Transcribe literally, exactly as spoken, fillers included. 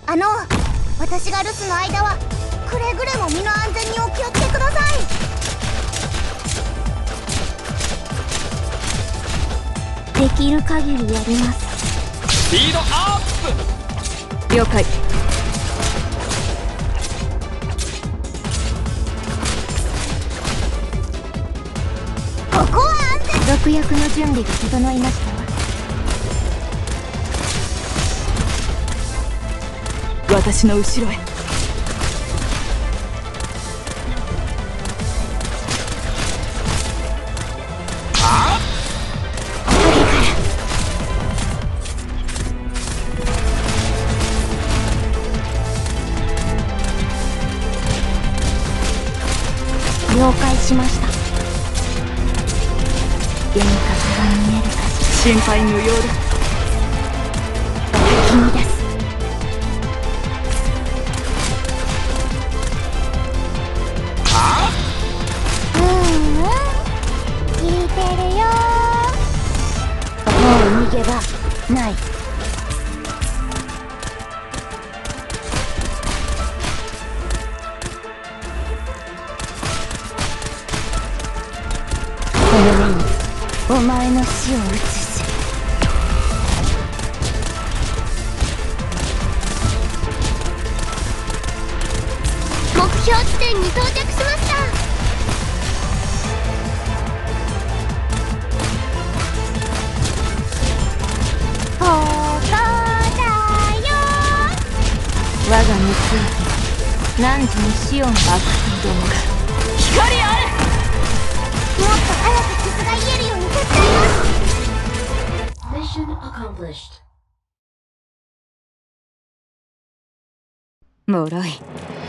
あの、私が留守の間はくれぐれも身の安全にお気をつけください。できる限りやります。 スピードアップ。了解。 ここは安全。毒薬の準備が整いましたわ。 私の後ろへ。あっ、 了解しました。幻覚が見えるかしら。 心配無用だ。 君です。 あうんうん、聞いてるよ。もう逃げ場ない。この目にお前の死を映す。目標地点に到着しました。ここだよ。我が無数機何時にシオン爆風どもが光あれ。もっと早く傷が癒えるように手伝います。 Mission accomplished。 もろい。